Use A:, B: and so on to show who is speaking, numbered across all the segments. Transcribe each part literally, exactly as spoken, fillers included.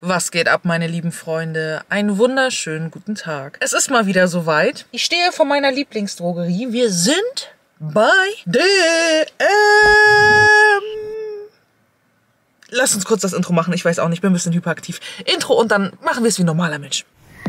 A: Was geht ab, meine lieben Freunde? Einen wunderschönen guten Tag. Es ist mal wieder soweit. Ich stehe vor meiner Lieblingsdrogerie. Wir sind bei D M. Lass uns kurz das Intro machen. Ich weiß auch nicht, ich bin ein bisschen hyperaktiv. Intro und dann machen wir es wie ein normaler Mensch.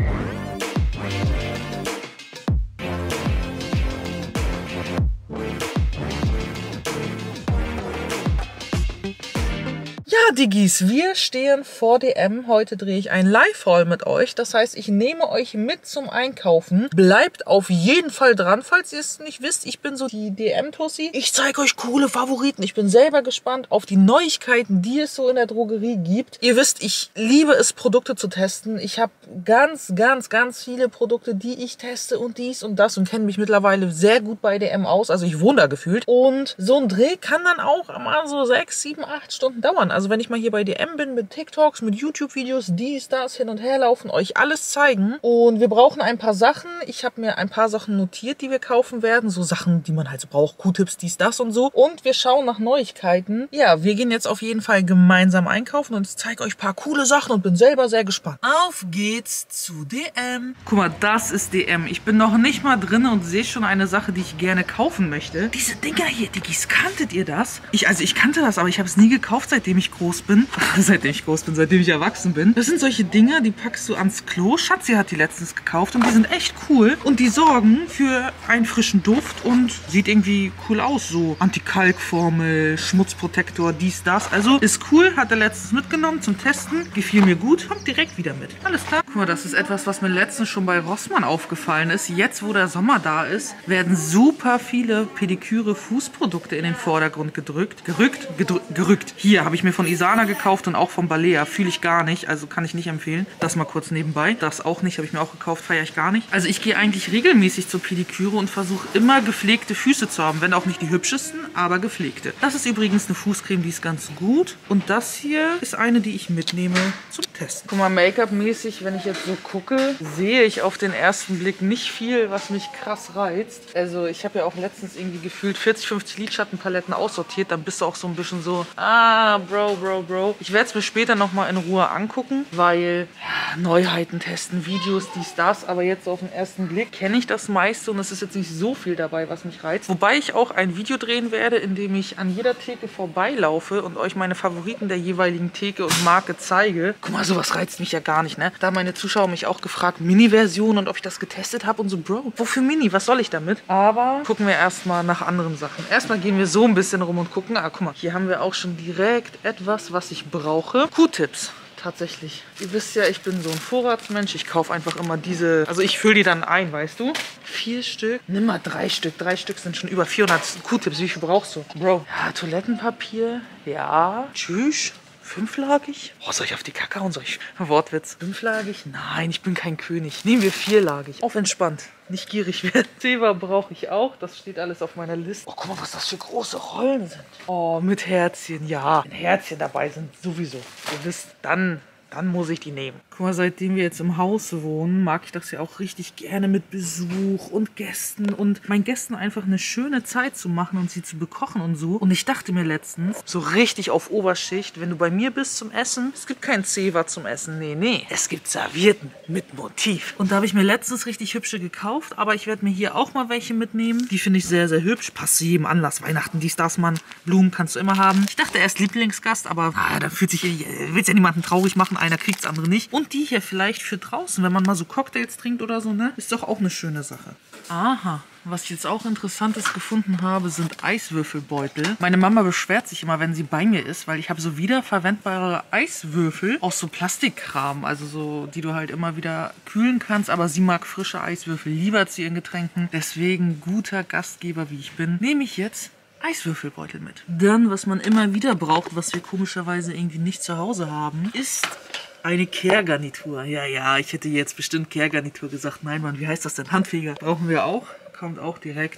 A: Ja, Diggis, wir stehen vor D M. Heute drehe ich einen Live-Haul mit euch. Das heißt, ich nehme euch mit zum Einkaufen. Bleibt auf jeden Fall dran, falls ihr es nicht wisst. Ich bin so die D M-Tussi. Ich zeige euch coole Favoriten. Ich bin selber gespannt auf die Neuigkeiten, die es so in der Drogerie gibt. Ihr wisst, ich liebe es, Produkte zu testen. Ich habe ganz, ganz, ganz viele Produkte, die ich teste und dies und das und kenne mich mittlerweile sehr gut bei D M aus. Also ich wohne da gefühlt. Und so ein Dreh kann dann auch mal so sechs, sieben, acht Stunden dauern. Also wenn ich mal hier bei D M bin mit TikToks, mit YouTube-Videos, dies, das, hin und her laufen, euch alles zeigen. Und wir brauchen ein paar Sachen. Ich habe mir ein paar Sachen notiert, die wir kaufen werden. So Sachen, die man halt so braucht. Q-Tips, dies, das und so. Und wir schauen nach Neuigkeiten. Ja, wir gehen jetzt auf jeden Fall gemeinsam einkaufen und ich zeige euch ein paar coole Sachen und bin selber sehr gespannt. Auf geht's zu D M. Guck mal, das ist D M. Ich bin noch nicht mal drin und sehe schon eine Sache, die ich gerne kaufen möchte. Diese Dinger hier, Diggis, kanntet ihr das? Ich, also ich kannte das, aber ich habe es nie gekauft, seitdem ich groß bin. seitdem ich groß bin, seitdem ich erwachsen bin. Das sind solche Dinge, die packst du ans Klo. Schatzi hat die letztens gekauft und die sind echt cool. Und die sorgen für einen frischen Duft und sieht irgendwie cool aus. So Anti-Kalk-Formel, Schmutzprotektor, dies, das. Also ist cool, hat er letztens mitgenommen zum Testen. Gefiel mir gut, kommt direkt wieder mit. Alles klar. Guck mal, das ist etwas, was mir letztens schon bei Rossmann aufgefallen ist. Jetzt, wo der Sommer da ist, werden super viele Pediküre, Fußprodukte in den Vordergrund gedrückt. Gerückt? Gedrü gerückt. Hier habe ich mir von Isana gekauft und auch von Balea. Fühle ich gar nicht, also kann ich nicht empfehlen. Das mal kurz nebenbei. Das auch nicht, habe ich mir auch gekauft, feiere ich gar nicht. Also ich gehe eigentlich regelmäßig zur Pediküre und versuche immer gepflegte Füße zu haben. Wenn auch nicht die hübschesten, aber gepflegte. Das ist übrigens eine Fußcreme, die ist ganz gut. Und das hier ist eine, die ich mitnehme zum Testen. Guck mal, Make-up-mäßig, wenn ich jetzt so gucke, sehe ich auf den ersten Blick nicht viel, was mich krass reizt. Also ich habe ja auch letztens irgendwie gefühlt vierzig, fünfzig Lidschattenpaletten aussortiert. Dann bist du auch so ein bisschen so, ah, Bro, Bro, Bro. Ich werde es mir später nochmal in Ruhe angucken, weil ja, Neuheiten testen, Videos, dies, das. Aber jetzt auf den ersten Blick kenne ich das meiste und es ist jetzt nicht so viel dabei, was mich reizt. Wobei ich auch ein Video drehen werde, in dem ich an jeder Theke vorbeilaufe und euch meine Favoriten der jeweiligen Theke und Marke zeige. Guck mal, sowas reizt mich ja gar nicht, ne? Da haben meine Zuschauer mich auch gefragt, Mini-Version und ob ich das getestet habe und so, Bro, wofür Mini? Was soll ich damit? Aber gucken wir erstmal nach anderen Sachen. Erstmal gehen wir so ein bisschen rum und gucken. Ah, guck mal, hier haben wir auch schon direkt etwas, was ich brauche. Q-Tips. Tatsächlich. Ihr wisst ja, ich bin so ein Vorratsmensch. Ich kaufe einfach immer diese, also ich fülle die dann ein, weißt du? Vier Stück. Nimm mal drei Stück. Drei Stück sind schon über vierhundert Q-Tips. Wie viel brauchst du? Bro. Ja, Toilettenpapier. Ja. Tschüss. Fünflagig? Oh, soll ich auf die Kacke hauen? Soll ich... Wortwitz. Fünflagig? Nein, ich bin kein König. Nehmen wir vierlagig. Auf entspannt. Nicht gierig werden. Zewa brauche ich auch. Das steht alles auf meiner Liste. Oh, guck mal, was das für große Rollen sind. Oh, mit Herzchen. Ja, wenn Herzchen dabei sind, sowieso. Ihr wisst, dann... Dann muss ich die nehmen. Guck mal, seitdem wir jetzt im Haus wohnen, mag ich das ja auch richtig gerne mit Besuch und Gästen und meinen Gästen einfach eine schöne Zeit zu machen und sie zu bekochen und so. Und ich dachte mir letztens, so richtig auf Oberschicht, wenn du bei mir bist zum Essen, es gibt kein Zewa zum Essen. Nee, nee. Es gibt Servietten mit Motiv. Und da habe ich mir letztens richtig hübsche gekauft, aber ich werde mir hier auch mal welche mitnehmen. Die finde ich sehr, sehr hübsch. Passt zu jedem Anlass. Weihnachten, dies, das, Mann. Blumen kannst du immer haben. Ich dachte, er ist Lieblingsgast, aber ah, da fühlt sich, willst ja niemanden traurig machen. Einer kriegt das andere nicht. Und die hier vielleicht für draußen, wenn man mal so Cocktails trinkt oder so, ne? Ist doch auch eine schöne Sache. Aha. Was ich jetzt auch Interessantes gefunden habe, sind Eiswürfelbeutel. Meine Mama beschwert sich immer, wenn sie bei mir ist, weil ich habe so wiederverwendbare Eiswürfel aus so Plastikkram, also so, die du halt immer wieder kühlen kannst, aber sie mag frische Eiswürfel lieber zu ihren Getränken. Deswegen, guter Gastgeber wie ich bin, nehme ich jetzt Eiswürfelbeutel mit. Dann, was man immer wieder braucht, was wir komischerweise irgendwie nicht zu Hause haben, ist eine Kehrgarnitur. Ja, ja, ich hätte jetzt bestimmt Kehrgarnitur gesagt. Nein, Mann, wie heißt das denn? Handfeger. Brauchen wir auch. Kommt auch direkt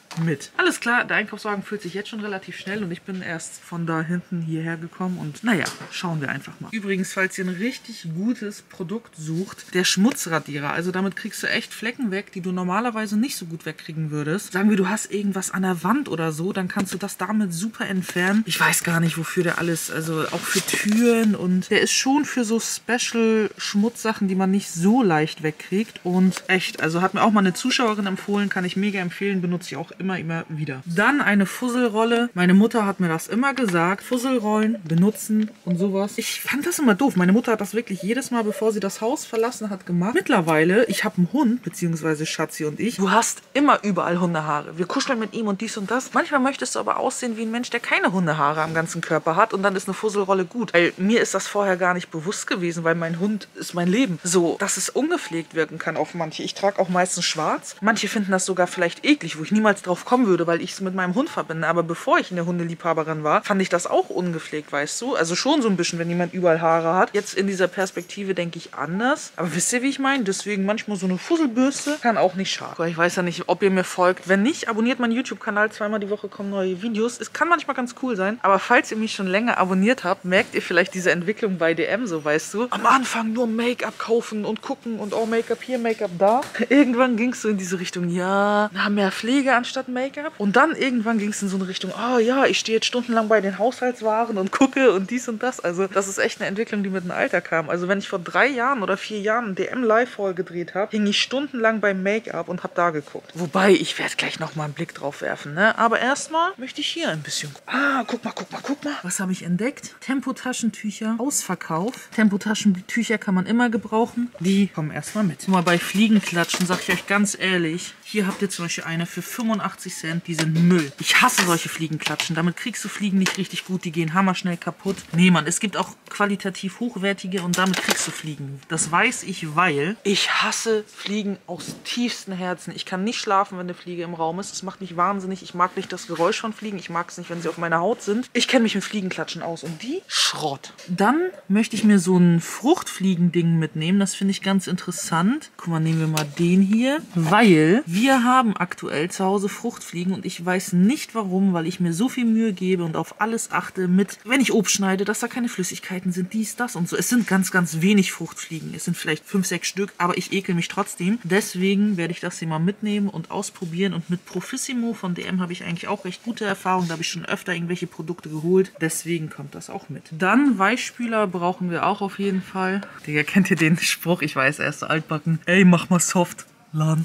A: mit. Alles klar, der Einkaufswagen fühlt sich jetzt schon relativ schnell und ich bin erst von da hinten hierher gekommen und naja, schauen wir einfach mal. Übrigens, falls ihr ein richtig gutes Produkt sucht, der Schmutzradierer, also damit kriegst du echt Flecken weg, die du normalerweise nicht so gut wegkriegen würdest. Sagen wir, du hast irgendwas an der Wand oder so, dann kannst du das damit super entfernen. Ich weiß gar nicht, wofür der alles, also auch für Türen und der ist schon für so Special-Schmutzsachen, die man nicht so leicht wegkriegt und echt, also hat mir auch mal eine Zuschauerin empfohlen, kann ich mega empfehlen, benutze ich auch immer, immer wieder. Dann eine Fusselrolle. Meine Mutter hat mir das immer gesagt. Fusselrollen benutzen und sowas. Ich fand das immer doof. Meine Mutter hat das wirklich jedes Mal, bevor sie das Haus verlassen hat, gemacht. Mittlerweile, ich habe einen Hund, beziehungsweise Schatzi und ich. Du hast immer überall Hundehaare. Wir kuscheln mit ihm und dies und das. Manchmal möchtest du aber aussehen wie ein Mensch, der keine Hundehaare am ganzen Körper hat und dann ist eine Fusselrolle gut. Weil mir ist das vorher gar nicht bewusst gewesen, weil mein Hund ist mein Leben. So, dass es ungepflegt wirken kann auf manche. Ich trage auch meistens schwarz. Manche finden das sogar vielleicht eklig, wo ich niemals drauf kommen würde, weil ich es mit meinem Hund verbinde. Aber bevor ich eine Hundeliebhaberin war, fand ich das auch ungepflegt, weißt du? Also schon so ein bisschen, wenn jemand überall Haare hat. Jetzt in dieser Perspektive denke ich anders. Aber wisst ihr, wie ich meine? Deswegen manchmal so eine Fusselbürste kann auch nicht schaden. Ich weiß ja nicht, ob ihr mir folgt. Wenn nicht, abonniert meinen YouTube-Kanal. Zweimal die Woche kommen neue Videos. Es kann manchmal ganz cool sein. Aber falls ihr mich schon länger abonniert habt, merkt ihr vielleicht diese Entwicklung bei D M so, weißt du? Am Anfang nur Make-up kaufen und gucken und oh, Make-up hier, Make-up da. Irgendwann ging es so in diese Richtung, ja, na, mehr Pflege anstatt Make-up. Und dann irgendwann ging es in so eine Richtung, oh ja, ich stehe jetzt stundenlang bei den Haushaltswaren und gucke und dies und das. Also das ist echt eine Entwicklung, die mit dem Alter kam. Also wenn ich vor drei Jahren oder vier Jahren einen D M-Live-Haul gedreht habe, hing ich stundenlang beim Make-up und habe da geguckt. Wobei, ich werde gleich nochmal einen Blick drauf werfen, ne? Aber erstmal möchte ich hier ein bisschen gucken. Ah, guck mal, guck mal, guck mal. Was habe ich entdeckt? Tempo-Taschentücher, Ausverkauf. Tempo-Taschentücher kann man immer gebrauchen. Die kommen erstmal mit. Mal bei Fliegenklatschen, sag ich euch ganz ehrlich, hier habt ihr zum Beispiel eine für fünfundachtzig Cent, die sind Müll. Ich hasse solche Fliegenklatschen. Damit kriegst du Fliegen nicht richtig gut, die gehen hammerschnell kaputt. Nee, Mann, es gibt auch qualitativ hochwertige und damit kriegst du Fliegen. Das weiß ich, weil ich hasse Fliegen aus tiefstem Herzen. Ich kann nicht schlafen, wenn eine Fliege im Raum ist. Das macht mich wahnsinnig. Ich mag nicht das Geräusch von Fliegen. Ich mag es nicht, wenn sie auf meiner Haut sind. Ich kenne mich mit Fliegenklatschen aus und die Schrott. Dann möchte ich mir so ein Fruchtfliegen-Ding mitnehmen. Das finde ich ganz interessant. Guck mal, nehmen wir mal den hier, weil wir haben aktuell zu Hause Fruchtfliegen und ich weiß nicht warum, weil ich mir so viel Mühe gebe und auf alles achte mit, wenn ich Obst schneide, dass da keine Flüssigkeiten sind, dies, das und so. Es sind ganz, ganz wenig Fruchtfliegen. Es sind vielleicht fünf, sechs Stück, aber ich ekel mich trotzdem. Deswegen werde ich das hier mal mitnehmen und ausprobieren und mit Profissimo von D M habe ich eigentlich auch recht gute Erfahrungen. Da habe ich schon öfter irgendwelche Produkte geholt. Deswegen kommt das auch mit. Dann Weichspüler brauchen wir auch auf jeden Fall. Digga, kennt ihr den Spruch? Ich weiß, er ist so altbacken. Ey, mach mal soft. Lan.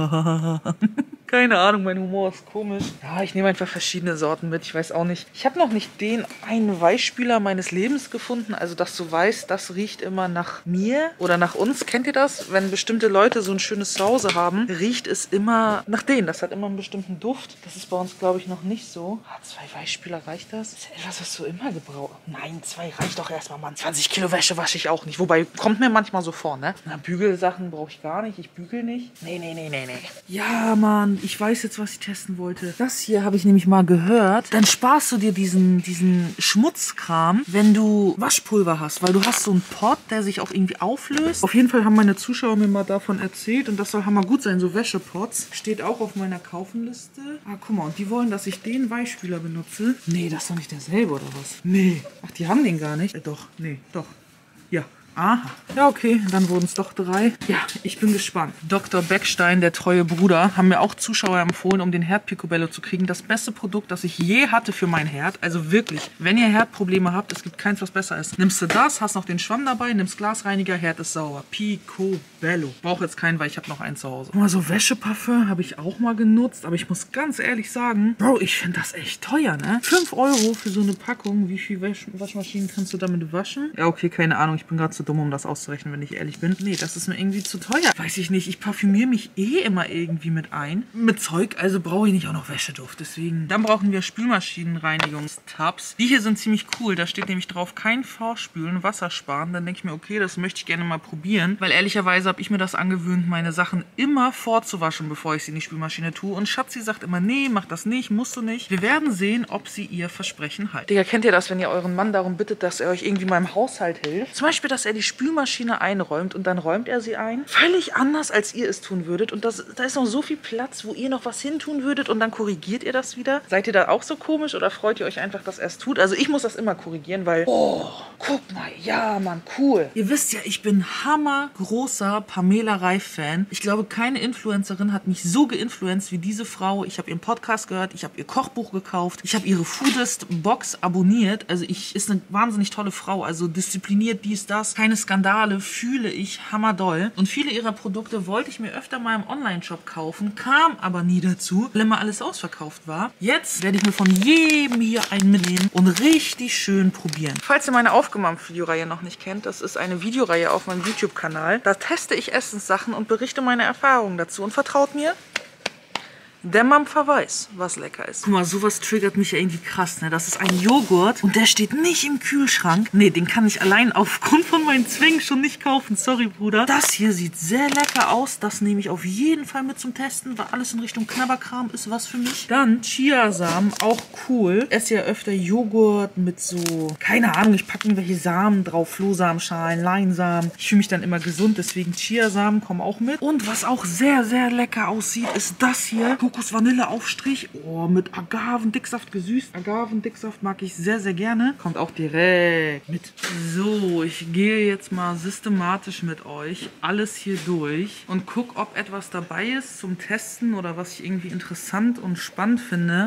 A: Keine Ahnung, mein Humor ist komisch. Ja, ich nehme einfach verschiedene Sorten mit. Ich weiß auch nicht. Ich habe noch nicht den einen Weichspüler meines Lebens gefunden. Also, dass du weißt, das riecht immer nach mir oder nach uns. Kennt ihr das? Wenn bestimmte Leute so ein schönes Zuhause haben, riecht es immer nach denen. Das hat immer einen bestimmten Duft. Das ist bei uns, glaube ich, noch nicht so. Ah, zwei Weichspüler, reicht das? Das ist etwas, was du immer gebraucht. Nein, zwei reicht doch erstmal, Mann. zwanzig Kilo Wäsche wasche ich auch nicht. Wobei, kommt mir manchmal so vor, ne? Na, Bügelsachen brauche ich gar nicht. Ich bügel nicht. Nee, nee, nee, nee, nee. Ja, Mann. Ich weiß jetzt, was ich testen wollte. Das hier habe ich nämlich mal gehört. Dann sparst du dir diesen, diesen Schmutzkram, wenn du Waschpulver hast. Weil du hast so einen Pot, der sich auch irgendwie auflöst. Auf jeden Fall haben meine Zuschauer mir mal davon erzählt. Und das soll hammer gut sein. So Wäschepots. Steht auch auf meiner Kaufenliste. Ah, guck mal. Und die wollen, dass ich den Weichspüler benutze. Nee, das ist doch nicht derselbe, oder was? Nee. Ach, die haben den gar nicht. Äh, doch. Nee, doch. Ja. Aha. Ja, okay, dann wurden es doch drei. Ja, ich bin gespannt. Doktor Beckstein, der treue Bruder, haben mir auch Zuschauer empfohlen, um den Herd Picobello zu kriegen. Das beste Produkt, das ich je hatte für meinen Herd. Also wirklich, wenn ihr Herdprobleme habt, es gibt keins, was besser ist. Nimmst du das, hast noch den Schwamm dabei, nimmst Glasreiniger, Herd ist sauber. Picobello. Brauche jetzt keinen, weil ich habe noch einen zu Hause. Mal so Wäscheparfüm habe ich auch mal genutzt, aber ich muss ganz ehrlich sagen, Bro, ich finde das echt teuer, ne? fünf Euro für so eine Packung. Wie viel Wasch Waschmaschinen kannst du damit waschen? Ja, okay, keine Ahnung, ich bin gerade zu dumm, um das auszurechnen, wenn ich ehrlich bin. Nee, das ist mir irgendwie zu teuer. Weiß ich nicht, ich parfümiere mich eh immer irgendwie mit ein. Mit Zeug, also brauche ich nicht auch noch Wäscheduft. Deswegen, dann brauchen wir Spülmaschinenreinigungstabs. Die hier sind ziemlich cool. Da steht nämlich drauf, kein Vorspülen, Wasser sparen. Dann denke ich mir, okay, das möchte ich gerne mal probieren. Weil ehrlicherweise habe ich mir das angewöhnt, meine Sachen immer vorzuwaschen, bevor ich sie in die Spülmaschine tue. Und Schatzi sagt immer, nee, mach das nicht, musst du nicht. Wir werden sehen, ob sie ihr Versprechen halten. Digga, kennt ihr das, wenn ihr euren Mann darum bittet, dass er euch irgendwie mal im Haushalt hilft? Zum Beispiel, dass er er die Spülmaschine einräumt und dann räumt er sie ein. Völlig anders, als ihr es tun würdet. Und das, da ist noch so viel Platz, wo ihr noch was hin tun würdet und dann korrigiert ihr das wieder. Seid ihr da auch so komisch oder freut ihr euch einfach, dass er es tut? Also ich muss das immer korrigieren, weil, oh, guck mal, ja, Mann, cool. Ihr wisst ja, ich bin hammergroßer Pamela Reif-Fan. Ich glaube, keine Influencerin hat mich so geinfluenced wie diese Frau. Ich habe ihren Podcast gehört, ich habe ihr Kochbuch gekauft, ich habe ihre Foodist-Box abonniert. Also ich ist eine wahnsinnig tolle Frau, also diszipliniert, dies, das, keine Skandale, fühle ich hammerdoll. Und viele ihrer Produkte wollte ich mir öfter mal im Online-Shop kaufen, kam aber nie dazu, weil immer alles ausverkauft war. Jetzt werde ich mir von jedem hier einen mitnehmen und richtig schön probieren. Falls ihr meine Aufgemampft-Videoreihe noch nicht kennt, das ist eine Videoreihe auf meinem YouTube-Kanal. Da teste ich Essenssachen und berichte meine Erfahrungen dazu. Und vertraut mir, der Mampfer weiß, was lecker ist. Guck mal, sowas triggert mich ja irgendwie krass, ne? Das ist ein Joghurt und der steht nicht im Kühlschrank. Nee, den kann ich allein aufgrund von meinen Zwängen schon nicht kaufen. Sorry, Bruder. Das hier sieht sehr lecker aus. Das nehme ich auf jeden Fall mit zum Testen, weil alles in Richtung Knabberkram ist was für mich. Dann Chiasamen, auch cool. Ich esse ja öfter Joghurt mit so, keine Ahnung, ich packe irgendwelche Samen drauf. Flohsamenschalen, Leinsamen. Ich fühle mich dann immer gesund, deswegen Chiasamen kommen auch mit. Und was auch sehr, sehr lecker aussieht, ist das hier. Kokos-Vanille-Aufstrich. Oh, mit Agavendicksaft gesüßt. Agavendicksaft mag ich sehr, sehr gerne. Kommt auch direkt mit. So, ich gehe jetzt mal systematisch mit euch alles hier durch und gucke, ob etwas dabei ist zum Testen oder was ich irgendwie interessant und spannend finde.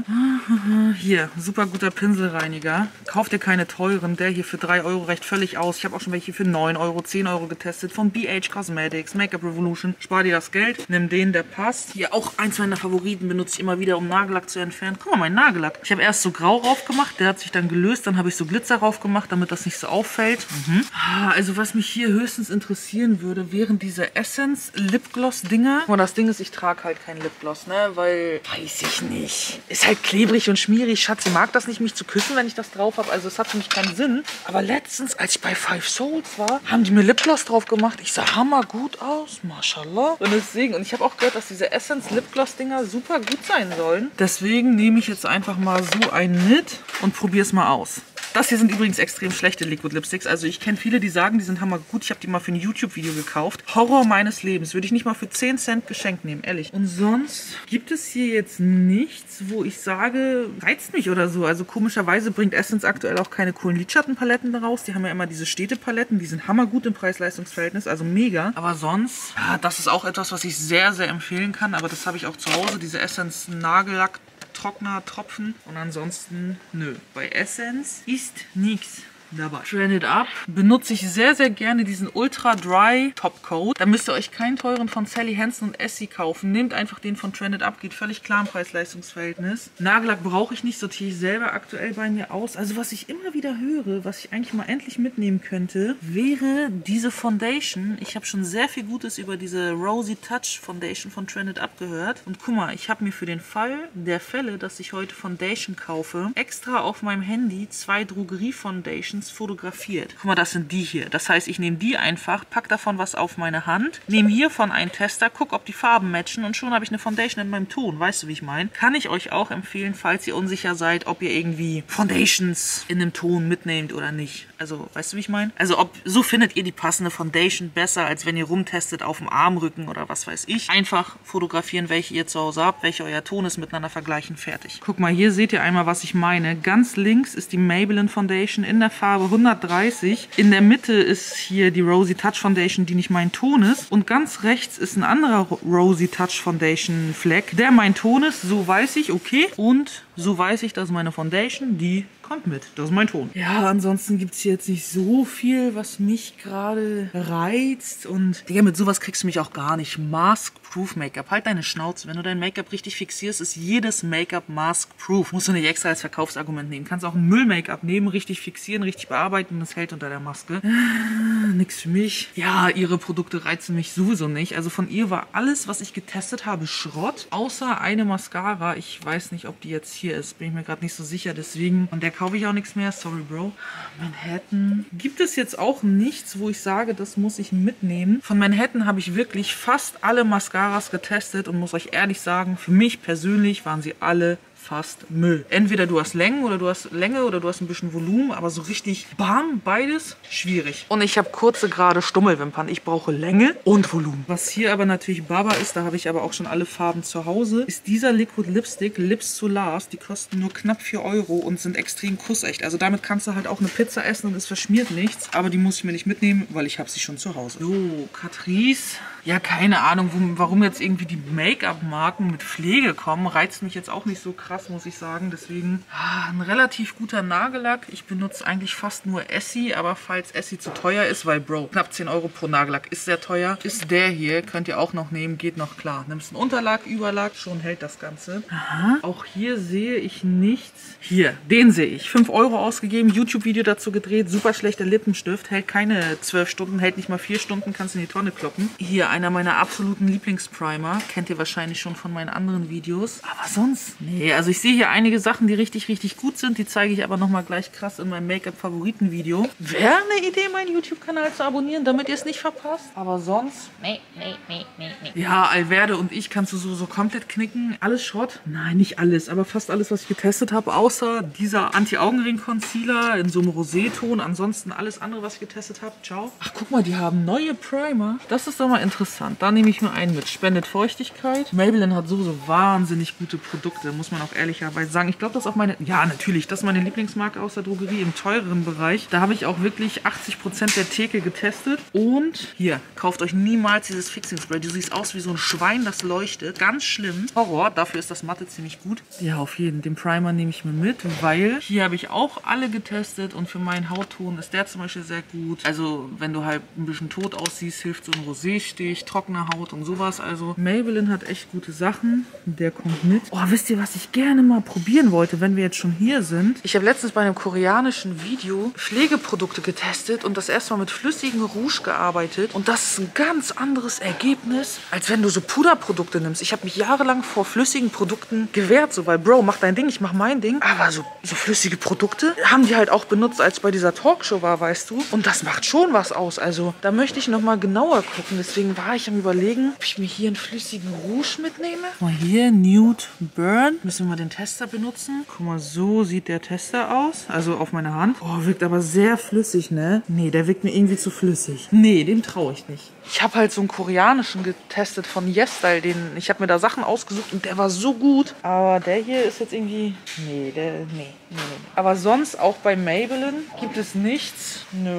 A: Hier, super guter Pinselreiniger. Kauft ihr keine teuren. Der hier für drei Euro reicht völlig aus. Ich habe auch schon welche für neun Euro, zehn Euro getestet. Von B H Cosmetics, Make-up Revolution. Spar dir das Geld. Nimm den, der passt. Hier auch eins meiner Favoriten. Benutze ich immer wieder, um Nagellack zu entfernen. Guck mal, mein Nagellack. Ich habe erst so grau rauf gemacht, der hat sich dann gelöst. Dann habe ich so Glitzer rauf gemacht, damit das nicht so auffällt. Mhm. Also was mich hier höchstens interessieren würde, wären diese Essence Lipgloss Dinger. Und das Ding ist, ich trage halt kein Lipgloss, ne, weil, weiß ich nicht. Ist halt klebrig und schmierig. Schatz, sie mag das nicht, mich zu küssen, wenn ich das drauf habe. Also es hat für mich keinen Sinn. Aber letztens, als ich bei Five Souls war, haben die mir Lipgloss drauf gemacht. Ich sah hammergut aus, mashallah. Und deswegen, und ich habe auch gehört, dass diese Essence Lipgloss Dinger super gut sein sollen. Deswegen nehme ich jetzt einfach mal so einen mit und probiere es mal aus. Das hier sind übrigens extrem schlechte Liquid Lipsticks. Also ich kenne viele, die sagen, die sind hammergut. Ich habe die mal für ein YouTube-Video gekauft. Horror meines Lebens. Würde ich nicht mal für zehn Cent geschenkt nehmen, ehrlich. Und sonst gibt es hier jetzt nichts, wo ich sage, reizt mich oder so. Also komischerweise bringt Essence aktuell auch keine coolen Lidschattenpaletten raus. Die haben ja immer diese Städtepaletten. Die sind hammergut im Preis-Leistungs-Verhältnis. Also mega. Aber sonst, ja, das ist auch etwas, was ich sehr, sehr empfehlen kann. Aber das habe ich auch zu Hause. Diese Essence Nagellack Trockner, Tropfen und ansonsten nö. Bei Essence ist nichts dabei. Trend It Up benutze ich sehr, sehr gerne diesen Ultra Dry Topcoat. Da müsst ihr euch keinen teuren von Sally Hansen und Essie kaufen. Nehmt einfach den von Trend It Up, geht völlig klar im Preis-Leistungs-Verhältnis. Nagellack brauche ich nicht, sortiere ich selber aktuell bei mir aus. Also was ich immer wieder höre, was ich eigentlich mal endlich mitnehmen könnte, wäre diese Foundation. Ich habe schon sehr viel Gutes über diese Rosy Touch Foundation von Trend It Up gehört. Und guck mal, ich habe mir für den Fall der Fälle, dass ich heute Foundation kaufe, extra auf meinem Handy zwei Drogerie-Foundations fotografiert. Guck mal, das sind die hier. Das heißt, ich nehme die einfach, pack davon was auf meine Hand, nehme hiervon einen Tester, guck, ob die Farben matchen und schon habe ich eine Foundation in meinem Ton. Weißt du, wie ich meine? Kann ich euch auch empfehlen, falls ihr unsicher seid, ob ihr irgendwie Foundations in einem Ton mitnehmt oder nicht. Also, weißt du, wie ich meine? Also, ob so findet ihr die passende Foundation besser, als wenn ihr rumtestet auf dem Armrücken oder was weiß ich. Einfach fotografieren, welche ihr zu Hause habt, welche euer Ton ist, miteinander vergleichen, fertig. Guck mal, hier seht ihr einmal, was ich meine. Ganz links ist die Maybelline Foundation in der Farbe hundertdreißig. In der Mitte ist hier die Rosy Touch Foundation, die nicht mein Ton ist. Und ganz rechts ist ein anderer Rosy Touch Foundation Fleck, der mein Ton ist. So weiß ich, okay. Und so weiß ich, dass meine Foundation, die kommt mit. Das ist mein Ton. Ja, ansonsten gibt es hier jetzt nicht so viel, was mich gerade reizt. Und Digga, mit sowas kriegst du mich auch gar nicht. Mask-Proof Make-up. Halt deine Schnauze. Wenn du dein Make-up richtig fixierst, ist jedes Make-up Mask-Proof. Musst du nicht extra als Verkaufsargument nehmen. Kannst auch ein Müll-Make-up nehmen, richtig fixieren, richtig bearbeiten und das hält unter der Maske. Äh, nix für mich. Ja, ihre Produkte reizen mich sowieso nicht. Also von ihr war alles, was ich getestet habe, Schrott. Außer eine Mascara. Ich weiß nicht, ob die jetzt hier ist. Bin ich mir gerade nicht so sicher. Deswegen, und der kaufe ich auch nichts mehr. Sorry, Bro. Manhattan. Gibt es jetzt auch nichts, wo ich sage, das muss ich mitnehmen. Von Manhattan habe ich wirklich fast alle Mascaras getestet und muss euch ehrlich sagen, für mich persönlich waren sie alle fast Müll. Entweder du hast Längen oder du hast Länge oder du hast ein bisschen Volumen, aber so richtig bam, beides schwierig. Und ich habe kurze, gerade Stummelwimpern. Ich brauche Länge und Volumen. Was hier aber natürlich Baba ist, da habe ich aber auch schon alle Farben zu Hause, ist dieser Liquid Lipstick Lips to Last. Die kosten nur knapp vier Euro und sind extrem kussecht. Also damit kannst du halt auch eine Pizza essen und es verschmiert nichts. Aber die muss ich mir nicht mitnehmen, weil ich habe sie schon zu Hause. So, Catrice. Ja, keine Ahnung, warum jetzt irgendwie die Make-up-Marken mit Pflege kommen. Reizt mich jetzt auch nicht so krass, muss ich sagen. Deswegen ah, ein relativ guter Nagellack. Ich benutze eigentlich fast nur Essie, aber falls Essie zu teuer ist, weil Bro, knapp zehn Euro pro Nagellack ist sehr teuer. Ist der hier, könnt ihr auch noch nehmen, geht noch klar. Nimmst einen Unterlack, Überlack, schon hält das Ganze. Aha. Auch hier sehe ich nichts. Hier, den sehe ich. fünf Euro ausgegeben, YouTube-Video dazu gedreht. Super schlechter Lippenstift, hält keine zwölf Stunden, hält nicht mal vier Stunden, kannst in die Tonne kloppen. Hier, einer meiner absoluten Lieblingsprimer. Kennt ihr wahrscheinlich schon von meinen anderen Videos. Aber sonst, nee. Also ich sehe hier einige Sachen, die richtig, richtig gut sind. Die zeige ich aber nochmal gleich krass in meinem Make-up-Favoriten-Video. Wäre eine Idee, meinen YouTube-Kanal zu abonnieren, damit ihr es nicht verpasst. Aber sonst, nee, nee, nee, nee, nee. Ja, Alverde und ich kannst du so, so komplett knicken. Alles Schrott? Nein, nicht alles, aber fast alles, was ich getestet habe, außer dieser Anti-Augenring-Concealer in so einem Rosé-Ton. Ansonsten alles andere, was ich getestet habe. Ciao. Ach, guck mal, die haben neue Primer. Das ist doch mal interessant. Da nehme ich nur einen mit. Spendet Feuchtigkeit. Maybelline hat sowieso wahnsinnig gute Produkte, muss man auch ehrlicherweise sagen. Ich glaube, das ist auch meine, ja natürlich, das ist meine Lieblingsmarke aus der Drogerie im teureren Bereich. Da habe ich auch wirklich achtzig Prozent der Theke getestet. Und hier, kauft euch niemals dieses Fixing Spray. Du siehst aus wie so ein Schwein, das leuchtet. Ganz schlimm. Horror. Dafür ist das Matte ziemlich gut. Ja, auf jeden. Den Primer nehme ich mir mit, weil hier habe ich auch alle getestet und für meinen Hautton ist der zum Beispiel sehr gut. Also, wenn du halt ein bisschen tot aussiehst, hilft so ein Rosé-Stich, trockene Haut und sowas. Also, Maybelline hat echt gute Sachen. Der kommt mit. Oh, wisst ihr, was ich gerne mal probieren wollte, wenn wir jetzt schon hier sind? Ich habe letztens bei einem koreanischen Video Pflegeprodukte getestet und das erstmal mit flüssigem Rouge gearbeitet. Und das ist ein ganz anderes Ergebnis, als wenn du so Puderprodukte nimmst. Ich habe mich jahrelang vor flüssigen Produkten gewehrt, so, weil, Bro, mach dein Ding, ich mach mein Ding. Aber so, so flüssige Produkte haben die halt auch benutzt, als bei dieser Talkshow war, weißt du. Und das macht schon was aus. Also, da möchte ich nochmal genauer gucken. Deswegen war ich am Überlegen, ob ich mir hier einen flüssigen Rouge mitnehme. Mal hier, Nude Burn. Müssen wir mal den Tester benutzen. Guck mal, so sieht der Tester aus. Also auf meiner Hand. Oh, wirkt aber sehr flüssig, ne? Nee, der wirkt mir irgendwie zu flüssig. Nee, dem traue ich nicht. Ich habe halt so einen koreanischen getestet von YesStyle. Den, ich habe mir da Sachen ausgesucht und der war so gut. Aber der hier ist jetzt irgendwie... Nee, der... Nee, nee, nee. Aber sonst auch bei Maybelline gibt es nichts. Nö.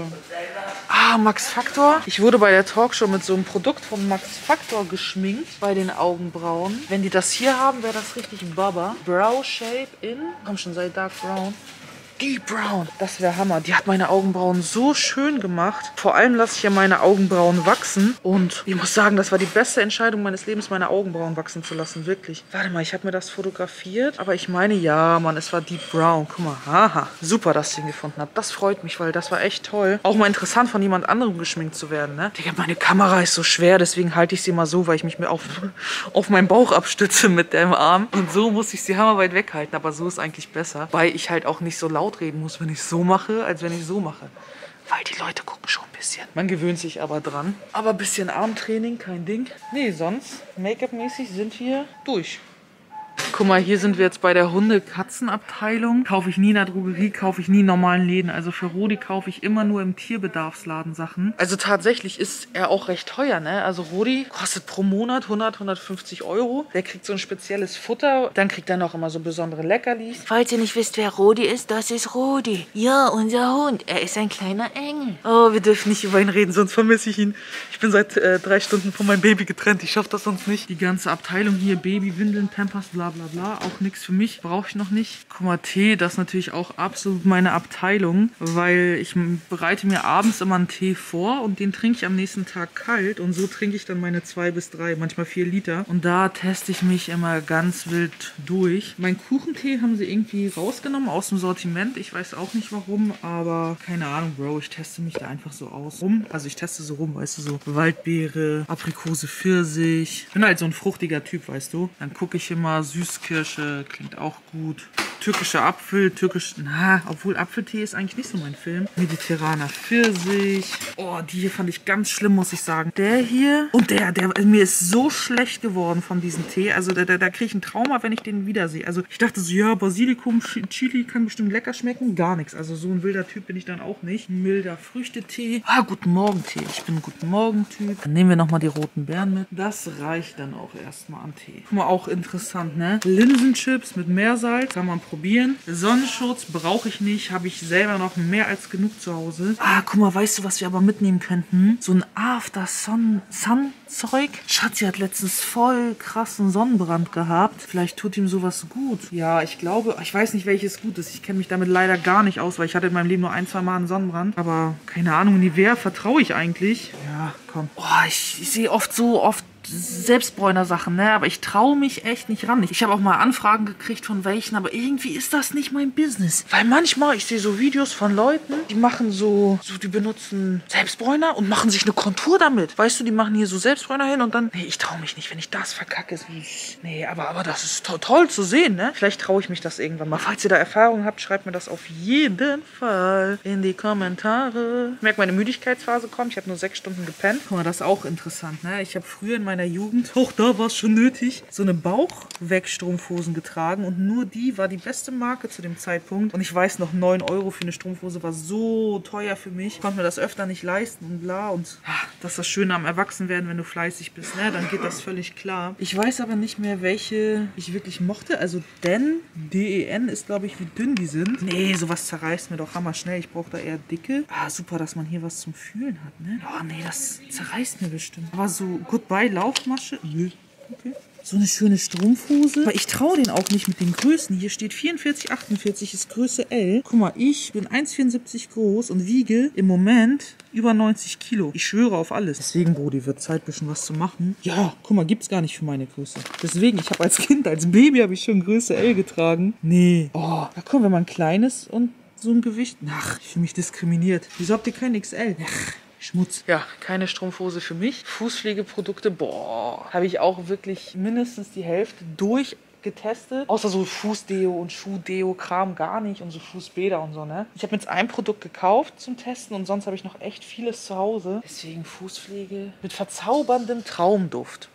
A: Ah, Max Factor. Ich wurde bei der Talkshow mit so einem Produkt von Max Factor geschminkt bei den Augenbrauen. Wenn die das hier haben, wäre das richtig Baba. Brow Shape in... Komm schon, sei Dark Brown. Deep Brown. Das wäre Hammer. Die hat meine Augenbrauen so schön gemacht. Vor allem lasse ich ja meine Augenbrauen wachsen. Und ich muss sagen, das war die beste Entscheidung meines Lebens, meine Augenbrauen wachsen zu lassen. Wirklich. Warte mal, ich habe mir das fotografiert. Aber ich meine, ja, Mann, es war Deep Brown. Guck mal. Haha. Super, dass ich ihn gefunden habe. Das freut mich, weil das war echt toll. Auch mal interessant, von jemand anderem geschminkt zu werden, ne? Digga, meine Kamera ist so schwer. Deswegen halte ich sie mal so, weil ich mich mir auf, auf meinen Bauch abstütze mit dem Arm. Und so muss ich sie hammerweit weghalten. Aber so ist eigentlich besser. Weil ich halt auch nicht so laut reden muss, wenn ich so mache, als wenn ich so mache. Weil die Leute gucken schon ein bisschen. Man gewöhnt sich aber dran. Aber ein bisschen Armtraining, kein Ding. Nee, sonst, Make-up-mäßig sind wir durch. Guck mal, hier sind wir jetzt bei der Hunde-Katzen-Abteilung. Kaufe ich nie in der Drogerie, kaufe ich nie in normalen Läden. Also für Rodi kaufe ich immer nur im Tierbedarfsladen Sachen. Also tatsächlich ist er auch recht teuer, ne? Also Rodi kostet pro Monat hundert, hundertfünfzig Euro. Der kriegt so ein spezielles Futter. Dann kriegt er noch immer so besondere Leckerlis.
B: Falls ihr nicht wisst, wer Rodi ist, das ist Rodi. Ja, unser Hund. Er ist ein kleiner Engel.
A: Oh, wir dürfen nicht über ihn reden, sonst vermisse ich ihn. Ich bin seit äh, drei Stunden von meinem Baby getrennt. Ich schaffe das sonst nicht. Die ganze Abteilung hier, Baby, Windeln, Pampers, bla bla bla. Auch nichts für mich. Brauche ich noch nicht. Guck mal, Tee, das ist natürlich auch absolut meine Abteilung, weil ich bereite mir abends immer einen Tee vor und den trinke ich am nächsten Tag kalt und so trinke ich dann meine zwei bis drei, manchmal vier Liter. Und da teste ich mich immer ganz wild durch. Mein Kuchentee haben sie irgendwie rausgenommen aus dem Sortiment. Ich weiß auch nicht warum, aber keine Ahnung, Bro. Ich teste mich da einfach so aus. Rum. Also ich teste so rum, weißt du, so Waldbeere, Aprikose, Pfirsich. Ich bin halt so ein fruchtiger Typ, weißt du. Dann gucke ich immer Süßkirsche, klingt auch gut. türkischer Apfel, türkisch, na, obwohl Apfeltee ist eigentlich nicht so mein Film. Mediterraner Pfirsich. Oh, die hier fand ich ganz schlimm, muss ich sagen. Der hier und der, der, mir ist so schlecht geworden von diesem Tee. Also da, da, da kriege ich ein Trauma, wenn ich den wiedersehe. Also ich dachte so, ja, Basilikum, Chili kann bestimmt lecker schmecken. Gar nichts. Also so ein wilder Typ bin ich dann auch nicht. Milder Früchtetee. Ah, guten Morgen Tee. Ich bin ein guten Morgen-Typ. Dann nehmen wir nochmal die roten Beeren mit. Das reicht dann auch erstmal an Tee. Guck mal, auch interessant, ne? Linsenchips mit Meersalz. Kann man probieren. Sonnenschutz brauche ich nicht. Habe ich selber noch mehr als genug zu Hause. Ah, guck mal, weißt du, was wir aber mitnehmen könnten? So ein After-Sun-Zeug. Schatzi hat letztens voll krassen Sonnenbrand gehabt. Vielleicht tut ihm sowas gut. Ja, ich glaube, ich weiß nicht, welches gut ist. Ich kenne mich damit leider gar nicht aus, weil ich hatte in meinem Leben nur ein, zwei Mal einen Sonnenbrand. Aber keine Ahnung, Nivea vertraue ich eigentlich. Ja, komm. Oh, ich, ich sehe oft so oft Selbstbräuner-Sachen, ne? Aber ich traue mich echt nicht ran. Ich habe auch mal Anfragen gekriegt von welchen, aber irgendwie ist das nicht mein Business. Weil manchmal, ich sehe so Videos von Leuten, die machen so, so die benutzen Selbstbräuner und machen sich eine Kontur damit. Weißt du, die machen hier so Selbstbräuner hin und dann, nee, ich traue mich nicht, wenn ich das verkacke. Ist wie, nee, aber, aber das ist to toll zu sehen, ne? Vielleicht traue ich mich das irgendwann mal. Falls ihr da Erfahrung habt, schreibt mir das auf jeden Fall in die Kommentare. Ich merke, meine Müdigkeitsphase kommt. Ich habe nur sechs Stunden gepennt. Guck mal, das ist auch interessant, ne? Ich habe früher in meiner Jugend, auch da war es schon nötig, so eine Bauchwegstrumpfhosen getragen und nur die war die beste Marke zu dem Zeitpunkt. Und ich weiß noch, neun Euro für eine Strumpfhose war so teuer für mich. Ich konnte mir das öfter nicht leisten und bla. Und ach, das ist das Schöne am Erwachsenwerden, wenn du fleißig bist, ne? Dann geht das völlig klar. Ich weiß aber nicht mehr, welche ich wirklich mochte. Also Den, D E N ist, glaube ich, wie dünn die sind. Nee, sowas zerreißt mir doch hammer schnell. Ich brauche da eher dicke. Ah, super, dass man hier was zum Fühlen hat, ne? Oh, nee, das zerreißt mir bestimmt. Aber so Goodbye Laufmasche. Nö. Okay. So eine schöne Strumpfhose. Aber ich traue den auch nicht mit den Größen. Hier steht vierundvierzig, achtundvierzig ist Größe L. Guck mal, ich bin eins Komma vierundsiebzig groß und wiege im Moment über neunzig Kilo. Ich schwöre auf alles. Deswegen, Brudi, wird Zeit, ein bisschen was zu machen. Ja, guck mal, gibt's gar nicht für meine Größe. Deswegen, ich habe als Kind, als Baby habe ich schon Größe L getragen. Nee. Oh, da komm, wenn man klein ist und so ein Gewicht. Ach, ich fühle mich diskriminiert. Wieso habt ihr kein X L? Ach. Schmutz. Ja, keine Strumpfhose für mich. Fußpflegeprodukte, boah, habe ich auch wirklich mindestens die Hälfte durchgetestet. Außer so Fußdeo und Schuhdeo-Kram gar nicht und so Fußbäder und so, ne? Ich habe jetzt ein Produkt gekauft zum Testen und sonst habe ich noch echt vieles zu Hause. Deswegen Fußpflege mit verzauberndem Traumduft.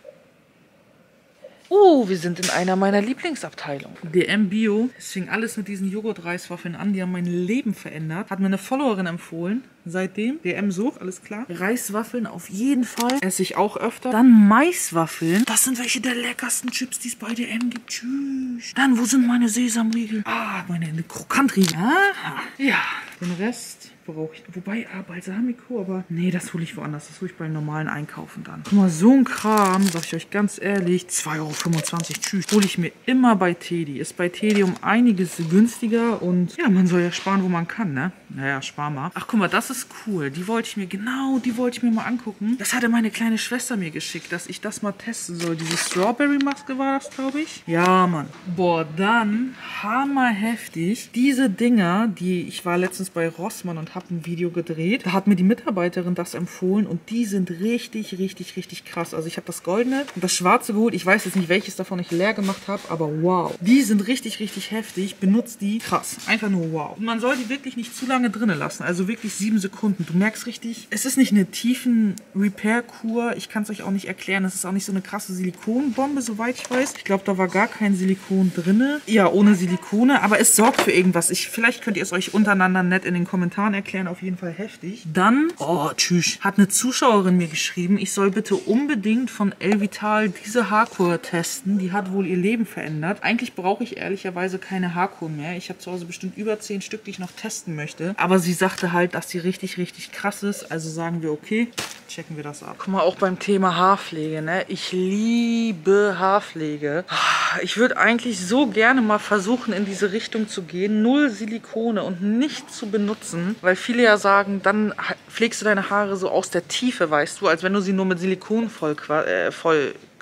A: Uh, wir sind in einer meiner Lieblingsabteilungen. D M Bio. Es fing alles mit diesen Joghurt-Reiswaffeln an. Die haben mein Leben verändert. Hat mir eine Followerin empfohlen. Seitdem. D M Such, alles klar. Reiswaffeln auf jeden Fall. Esse ich auch öfter. Dann Maiswaffeln. Das sind welche der leckersten Chips, die es bei D M gibt. Tschüss. Dann, wo sind meine Sesamriegel? Ah, meine Krokantriegel. Aha. Ja, den Rest brauche ich. Wobei, ah, Balsamico, aber nee, das hole ich woanders. Das hole ich beim normalen Einkaufen dann. Guck mal, so ein Kram, sag ich euch ganz ehrlich, zwei Euro fünfundzwanzig, tschüss, hole ich mir immer bei Teddy. Ist bei Teddy um einiges günstiger und ja, man soll ja sparen, wo man kann, ne? Naja, spar mal. Ach, guck mal, das ist cool. Die wollte ich mir, genau, die wollte ich mir mal angucken. Das hatte meine kleine Schwester mir geschickt, dass ich das mal testen soll. Diese Strawberry-Maske war das, glaube ich. Ja, Mann. Boah, dann hammerheftig. Diese Dinger, die, ich war letztens bei Rossmann und habe ein Video gedreht. Da hat mir die Mitarbeiterin das empfohlen und die sind richtig, richtig, richtig krass. Also ich habe das Goldene und das Schwarze geholt. Ich weiß jetzt nicht, welches davon ich leer gemacht habe, aber wow. Die sind richtig, richtig heftig. Benutzt die. Krass. Einfach nur wow. Und man soll die wirklich nicht zu lange drinnen lassen. Also wirklich sieben Sekunden. Du merkst richtig, es ist nicht eine tiefen Repair-Kur. Ich kann es euch auch nicht erklären. Es ist auch nicht so eine krasse Silikonbombe, soweit ich weiß. Ich glaube, da war gar kein Silikon drinne. Ja, ohne Silikone. Aber es sorgt für irgendwas. Ich, vielleicht könnt ihr es euch untereinander nett in den Kommentaren erklären. Auf jeden Fall heftig. Dann, oh, tschüss, hat eine Zuschauerin mir geschrieben, ich soll bitte unbedingt von Elvital diese Haarkur testen. Die hat wohl ihr Leben verändert. Eigentlich brauche ich ehrlicherweise keine Haarkur mehr. Ich habe zu Hause bestimmt über zehn Stück, die ich noch testen möchte. Aber sie sagte halt, dass sie richtig, richtig krass ist. Also sagen wir, okay, checken wir das ab. Guck mal, auch beim Thema Haarpflege, ne? Ich liebe Haarpflege. Ich würde eigentlich so gerne mal versuchen, in diese Richtung zu gehen. Null Silikone und nichts zu benutzen. Weil viele ja sagen, dann pflegst du deine Haare so aus der Tiefe, weißt du, als wenn du sie nur mit Silikon voll, äh, voll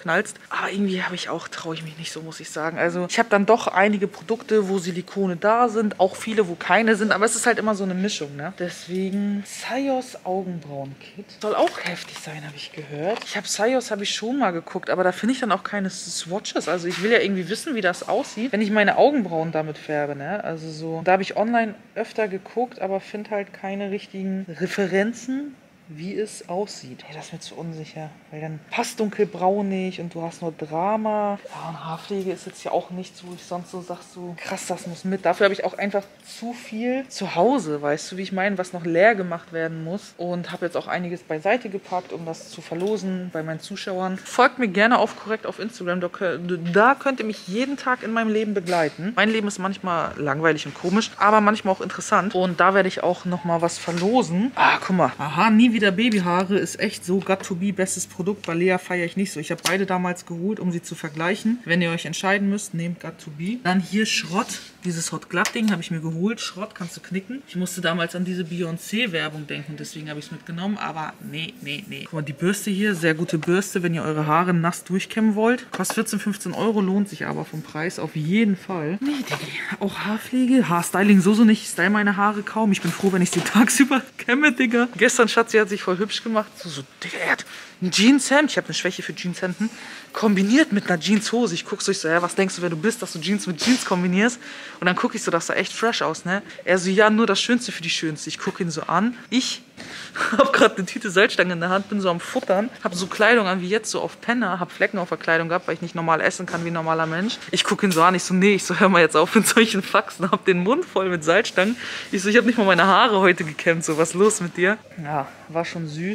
A: knallst. Aber irgendwie habe ich auch, traue ich mich nicht so, muss ich sagen. Also ich habe dann doch einige Produkte, wo Silikone da sind, auch viele, wo keine sind. Aber es ist halt immer so eine Mischung, ne? Deswegen Zeios Augenbrauen-Kit. Soll auch heftig sein, habe ich gehört. Ich habe Zeios, habe ich schon mal geguckt, aber da finde ich dann auch keine Swatches. Also ich will ja irgendwie wissen, wie das aussieht, wenn ich meine Augenbrauen damit färbe, ne? Also so, da habe ich online öfter geguckt, aber finde halt keine richtigen Referenzen, wie es aussieht. Hey, das ist mir zu unsicher, weil dann passt dunkelbraun nicht und du hast nur Drama. Ja, und Haarpflege ist jetzt ja auch nichts, wo ich sonst so sag, so krass, das muss mit. Dafür habe ich auch einfach zu viel zu Hause, weißt du, wie ich meine, was noch leer gemacht werden muss. Und habe jetzt auch einiges beiseite gepackt, um das zu verlosen bei meinen Zuschauern. Folgt mir gerne auf korrekt auf Instagram, da, da könnt ihr mich jeden Tag in meinem Leben begleiten. Mein Leben ist manchmal langweilig und komisch, aber manchmal auch interessant. Und da werde ich auch nochmal was verlosen. Ah, guck mal. Aha, nie wieder Babyhaare ist echt so got to be, bestes Produkt. Bei Lea feiere ich nicht so. Ich habe beide damals geholt, um sie zu vergleichen. Wenn ihr euch entscheiden müsst, nehmt got to be. Dann hier Schrott. Dieses Hot Glatt Ding habe ich mir geholt. Schrott kannst du knicken. Ich musste damals an diese Beyoncé-Werbung denken, deswegen habe ich es mitgenommen. Aber nee, nee, nee. Guck mal, die Bürste hier, sehr gute Bürste, wenn ihr eure Haare nass durchkämmen wollt. Kostet vierzehn, fünfzehn Euro, lohnt sich aber vom Preis auf jeden Fall. Nee, Diggi. Auch Haarpflege, Haarstyling so so nicht. Ich style meine Haare kaum. Ich bin froh, wenn ich sie tagsüber kämme, Digga. Gestern, Schatzi, hat sich voll hübsch gemacht. So, so, Digga, er hat ein Jeanshemd. Ich habe eine Schwäche für Jeanshemden. Kombiniert mit einer Jeanshose. Ich gucke so, ich so, ja, was denkst du, wer du bist, dass du Jeans mit Jeans kombinierst? Und dann gucke ich so, das sah echt fresh aus, ne? Er so, ja, nur das Schönste für die Schönste. Ich gucke ihn so an. Ich habe gerade eine Tüte Salzstangen in der Hand, bin so am Futtern, habe so Kleidung an wie jetzt, so auf Penner, habe Flecken auf der Kleidung gehabt, weil ich nicht normal essen kann wie ein normaler Mensch. Ich gucke ihn so an, ich so, nee, ich so, hör mal jetzt auf mit solchen Faxen, hab den Mund voll mit Salzstangen. Ich so, ich habe nicht mal meine Haare heute gekämmt, so, was ist los mit dir? Ja, war schon süß.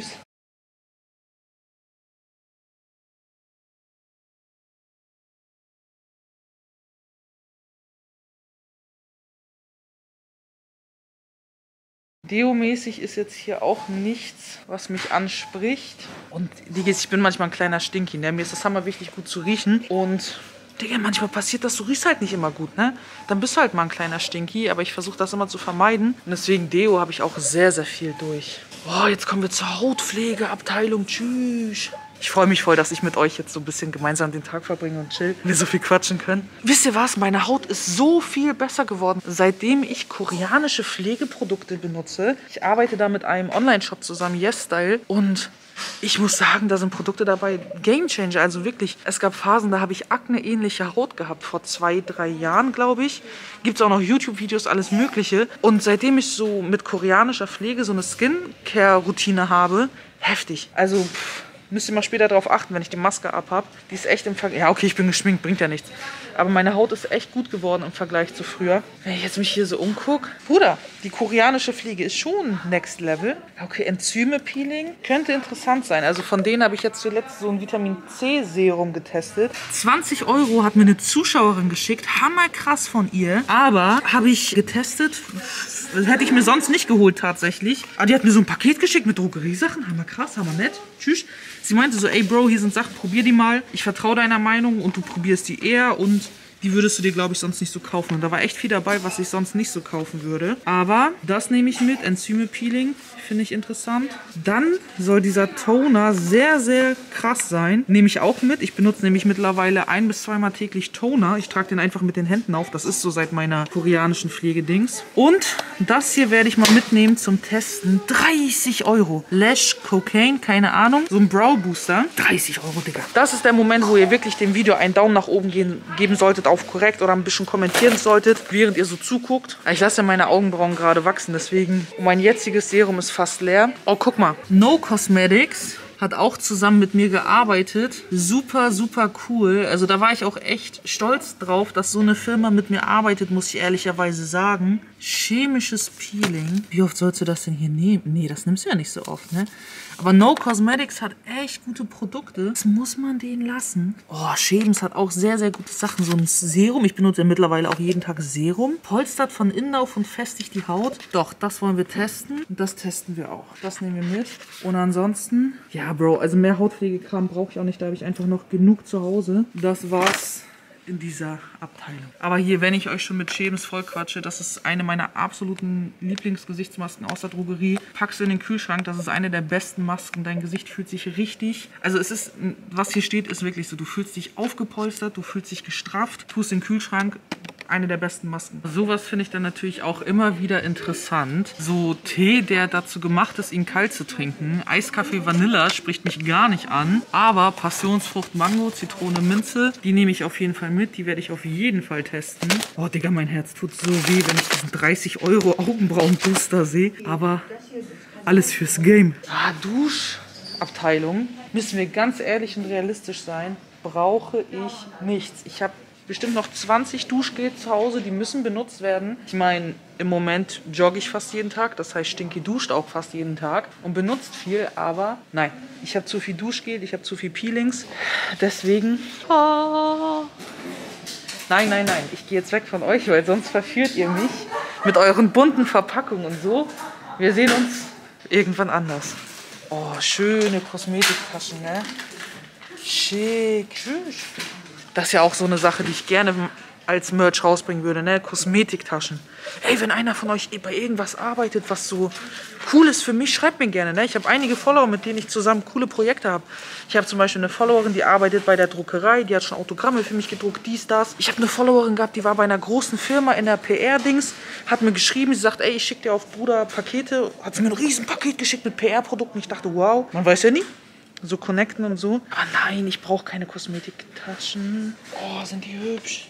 A: Deo-mäßig ist jetzt hier auch nichts, was mich anspricht. Und Digga, ich bin manchmal ein kleiner Stinky, ne? Mir ist das Hammer wichtig, gut zu riechen. Und Digga, manchmal passiert das, du riechst halt nicht immer gut, ne? Dann bist du halt mal ein kleiner Stinky, aber ich versuche das immer zu vermeiden. Und deswegen Deo habe ich auch sehr, sehr viel durch. Boah, jetzt kommen wir zur Hautpflegeabteilung. Tschüss. Ich freue mich voll, dass ich mit euch jetzt so ein bisschen gemeinsam den Tag verbringe und chill, wir so viel quatschen können. Wisst ihr was? Meine Haut ist so viel besser geworden, seitdem ich koreanische Pflegeprodukte benutze. Ich arbeite da mit einem Online-Shop zusammen, YesStyle, und ich muss sagen, da sind Produkte dabei, Gamechanger. Also wirklich, es gab Phasen, da habe ich akne-ähnliche Haut gehabt. Vor zwei, drei Jahren, glaube ich. Gibt es auch noch YouTube-Videos, alles Mögliche. Und seitdem ich so mit koreanischer Pflege so eine Skincare-Routine habe, heftig. Also pff, müsst ihr mal später darauf achten, wenn ich die Maske abhab. Die ist echt im Vergleich. Ja, okay, ich bin geschminkt, bringt ja nichts. Aber meine Haut ist echt gut geworden im Vergleich zu früher. Wenn ich jetzt mich hier so umgucke. Bruder, die koreanische Pflege ist schon Next Level. Okay, Enzyme-Peeling könnte interessant sein. Also von denen habe ich jetzt zuletzt so ein Vitamin-C-Serum getestet. zwanzig Euro hat mir eine Zuschauerin geschickt. Hammerkrass von ihr. Aber habe ich getestet. Das hätte ich mir sonst nicht geholt tatsächlich. Aber die hat mir so ein Paket geschickt mit Drogeriesachen. Hammerkrass, hammer-nett. Tschüss. Sie meinte so, ey Bro, hier sind Sachen, probier die mal. Ich vertraue deiner Meinung und du probierst die eher und die würdest du dir, glaube ich, sonst nicht so kaufen. Und da war echt viel dabei, was ich sonst nicht so kaufen würde. Aber das nehme ich mit. Enzyme-Peeling finde ich interessant. Dann soll dieser Toner sehr, sehr krass sein. Nehme ich auch mit. Ich benutze nämlich mittlerweile ein- bis zweimal täglich Toner. Ich trage den einfach mit den Händen auf. Das ist so seit meiner koreanischen Pflegedings. Und das hier werde ich mal mitnehmen zum Testen. dreißig Euro. Lash Cocaine, keine Ahnung. So ein Brow Booster. dreißig Euro, Digga. Das ist der Moment, wo ihr wirklich dem Video einen Daumen nach oben gehen, geben solltet auf korrekt oder ein bisschen kommentieren solltet, während ihr so zuguckt. Ich lasse ja meine Augenbrauen gerade wachsen, deswegen mein jetziges Serum ist fast leer. Oh, guck mal. No Cosmetics hat auch zusammen mit mir gearbeitet. Super, super cool. Also da war ich auch echt stolz drauf, dass so eine Firma mit mir arbeitet, muss ich ehrlicherweise sagen. Chemisches Peeling. Wie oft sollst du das denn hier nehmen? Nee, das nimmst du ja nicht so oft, ne? Aber No Cosmetics hat echt gute Produkte. Das muss man denen lassen. Oh, Schädens hat auch sehr, sehr gute Sachen. So ein Serum. Ich benutze ja mittlerweile auch jeden Tag Serum. Polstert von innen auf und festigt die Haut. Doch, das wollen wir testen. Und das testen wir auch. Das nehmen wir mit. Und ansonsten, ja, Bro, also mehr Hautpflegekram brauche ich auch nicht. Da habe ich einfach noch genug zu Hause. Das war's in dieser Abteilung. Aber hier, wenn ich euch schon mit Schäbens voll quatsche, das ist eine meiner absoluten Lieblingsgesichtsmasken aus der Drogerie. Packst du in den Kühlschrank, das ist eine der besten Masken. Dein Gesicht fühlt sich richtig, also es ist, was hier steht, ist wirklich so, du fühlst dich aufgepolstert, du fühlst dich gestrafft, tust in den Kühlschrank. Eine der besten Masken. Sowas finde ich dann natürlich auch immer wieder interessant. So Tee, der dazu gemacht ist, ihn kalt zu trinken. Eiskaffee Vanilla spricht mich gar nicht an. Aber Passionsfrucht Mango, Zitrone Minze, die nehme ich auf jeden Fall mit. Die werde ich auf jeden Fall testen. Oh Digga, mein Herz tut so weh, wenn ich diesen dreißig Euro Augenbrauenbooster sehe. Aber alles fürs Game. Ah, Duschabteilung. Müssen wir ganz ehrlich und realistisch sein. Brauche ich nichts. Ich habe bestimmt noch zwanzig Duschgel zu Hause, die müssen benutzt werden. Ich meine, im Moment jogge ich fast jeden Tag, das heißt, Stinky duscht auch fast jeden Tag und benutzt viel, aber nein, ich habe zu viel Duschgel, ich habe zu viel Peelings, deswegen... Ah. Nein, nein, nein, ich gehe jetzt weg von euch, weil sonst verführt ihr mich mit euren bunten Verpackungen und so. Wir sehen uns irgendwann anders. Oh, schöne Kosmetiktaschen, ne? Schick, tschüss. Das ist ja auch so eine Sache, die ich gerne als Merch rausbringen würde, ne? Kosmetiktaschen. Ey, wenn einer von euch bei irgendwas arbeitet, was so cool ist für mich, schreibt mir gerne, ne? Ich habe einige Follower, mit denen ich zusammen coole Projekte habe. Ich habe zum Beispiel eine Followerin, die arbeitet bei der Druckerei, die hat schon Autogramme für mich gedruckt, dies, das. Ich habe eine Followerin gehabt, die war bei einer großen Firma in der P R-Dings, hat mir geschrieben, sie sagt, ey, ich schicke dir auf Bruder Pakete, hat sie mir ein riesen Paket geschickt mit P R-Produkten. Ich dachte, wow, man weiß ja nie. So connecten und so. Aber nein, ich brauche keine Kosmetiktaschen. Oh, sind die hübsch.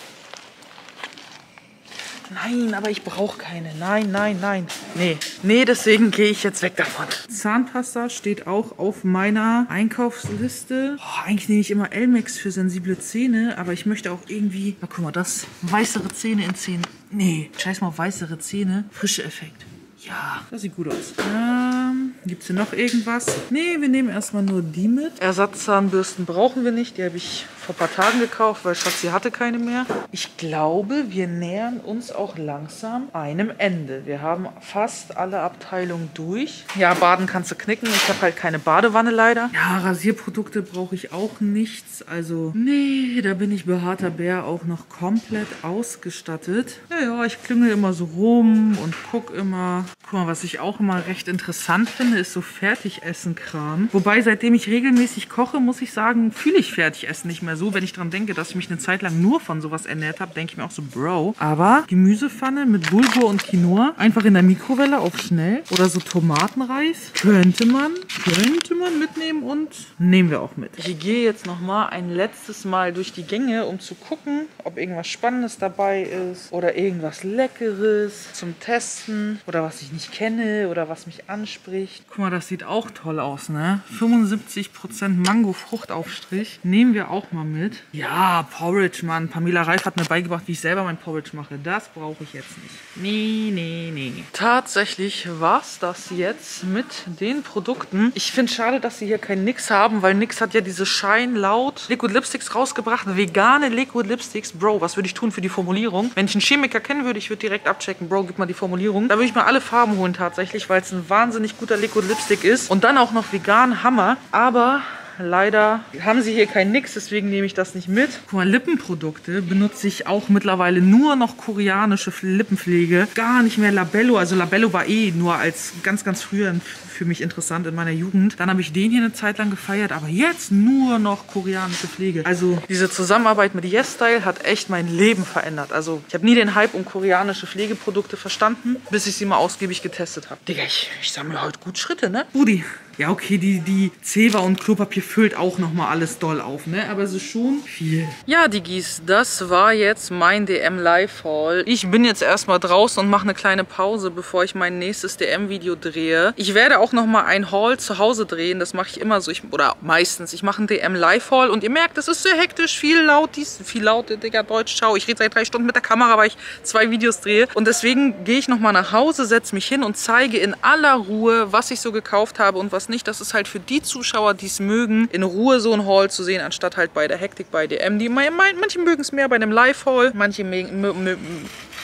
A: Nein, aber ich brauche keine. Nein, nein, nein. Nee, nee, deswegen gehe ich jetzt weg davon. Zahnpasta steht auch auf meiner Einkaufsliste. Oh, eigentlich nehme ich immer Elmex für sensible Zähne, aber ich möchte auch irgendwie... Na, guck mal, das. Weißere Zähne in Zähnen. Nee, scheiß mal auf weißere Zähne. Frische Effekt. Ja, das sieht gut aus. Ähm, gibt es hier noch irgendwas? Nee, wir nehmen erstmal nur die mit. Ersatzzahnbürsten brauchen wir nicht. Die habe ich vor ein paar Tagen gekauft, weil Schatzi hatte keine mehr. Ich glaube, wir nähern uns auch langsam einem Ende. Wir haben fast alle Abteilungen durch. Ja, baden kannst du knicken. Ich habe halt keine Badewanne leider. Ja, Rasierprodukte brauche ich auch nichts. Also, nee, da bin ich behaarter Bär auch noch komplett ausgestattet. Ja, ja, ich klüngel immer so rum und gucke immer. Guck mal, was ich auch immer recht interessant finde, ist so Fertigessen-Kram. Wobei, seitdem ich regelmäßig koche, muss ich sagen, fühle ich Fertigessen nicht mehr so. Wenn ich dran denke, dass ich mich eine Zeit lang nur von sowas ernährt habe, denke ich mir auch so, Bro. Aber Gemüsepfanne mit Bulgur und Quinoa, einfach in der Mikrowelle auf schnell. Oder so Tomatenreis, könnte man, könnte man mitnehmen und nehmen wir auch mit. Ich gehe jetzt nochmal ein letztes Mal durch die Gänge, um zu gucken, ob irgendwas Spannendes dabei ist oder irgendwas Leckeres zum Testen oder was ich nicht kenne oder was mich anspricht. Guck mal, das sieht auch toll aus, ne? fünfundsiebzig Prozent Mango-Fruchtaufstrich. Nehmen wir auch mal mit. Ja, Porridge, Mann. Pamela Reif hat mir beigebracht, wie ich selber mein Porridge mache. Das brauche ich jetzt nicht. Nee, nee, nee. Tatsächlich war es das jetzt mit den Produkten. Ich finde es schade, dass sie hier kein Nix haben, weil Nix hat ja diese Shine Laut Liquid Lipsticks rausgebracht. Vegane Liquid Lipsticks. Bro, was würde ich tun für die Formulierung? Wenn ich einen Chemiker kennen würde, ich würde direkt abchecken. Bro, gib mal die Formulierung. Da würde ich mal alle Farben holen tatsächlich, weil es ein wahnsinnig guter Liquid Lipstick ist. Und dann auch noch vegan, Hammer. Aber leider haben sie hier kein Nix, deswegen nehme ich das nicht mit. Guck mal, Lippenprodukte benutze ich auch mittlerweile nur noch koreanische Lippenpflege. Gar nicht mehr Labello. Also Labello war eh nur als ganz, ganz früher für mich interessant in meiner Jugend. Dann habe ich den hier eine Zeit lang gefeiert, aber jetzt nur noch koreanische Pflege. Also diese Zusammenarbeit mit YesStyle hat echt mein Leben verändert. Also ich habe nie den Hype um koreanische Pflegeprodukte verstanden, bis ich sie mal ausgiebig getestet habe. Digga, ich, ich sammle heute gut Schritte, ne? Rudi. Ja, okay, die, die Zewa und Klopapier füllt auch nochmal alles doll auf, ne? Aber es ist schon viel. Ja, Diggis, das war jetzt mein D M Live-Haul. Ich bin jetzt erstmal draußen und mache eine kleine Pause, bevor ich mein nächstes D M-Video drehe. Ich werde auch nochmal ein Haul zu Hause drehen. Das mache ich immer so. Ich, oder meistens. Ich mache ein D M Live-Haul und ihr merkt, es ist sehr hektisch, viel laut. Dies, viel laut, Digga, Deutsch, ciao. Ich rede seit drei Stunden mit der Kamera, weil ich zwei Videos drehe. Und deswegen gehe ich nochmal nach Hause, setze mich hin und zeige in aller Ruhe, was ich so gekauft habe und was nicht. Das ist halt für die Zuschauer, die es mögen, in Ruhe so ein Haul zu sehen, anstatt halt bei der Hektik bei D M. Die, manche mögen es mehr bei einem Live-Haul, manche mögen...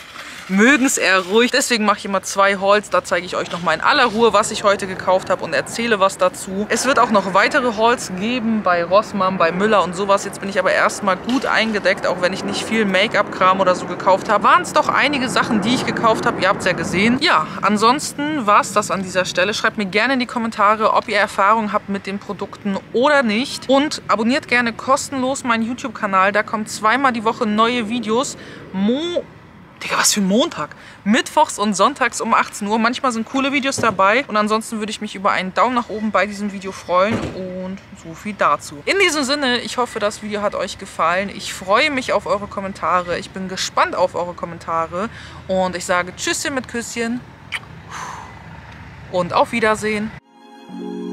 A: mögen es eher ruhig. Deswegen mache ich immer zwei Hauls. Da zeige ich euch nochmal in aller Ruhe, was ich heute gekauft habe und erzähle was dazu. Es wird auch noch weitere Hauls geben bei Rossmann, bei Müller und sowas. Jetzt bin ich aber erstmal gut eingedeckt, auch wenn ich nicht viel Make-up-Kram oder so gekauft habe. Waren es doch einige Sachen, die ich gekauft habe. Ihr habt es ja gesehen. Ja, ansonsten war es das an dieser Stelle. Schreibt mir gerne in die Kommentare, ob ihr Erfahrung habt mit den Produkten oder nicht. Und abonniert gerne kostenlos meinen YouTube-Kanal. Da kommen zweimal die Woche neue Videos. Mo... Digga, was für ein Montag. Mittwochs und sonntags um achtzehn Uhr. Manchmal sind coole Videos dabei. Und ansonsten würde ich mich über einen Daumen nach oben bei diesem Video freuen. Und so viel dazu. In diesem Sinne, ich hoffe, das Video hat euch gefallen. Ich freue mich auf eure Kommentare. Ich bin gespannt auf eure Kommentare. Und ich sage Tschüsschen mit Küsschen. Und auf Wiedersehen.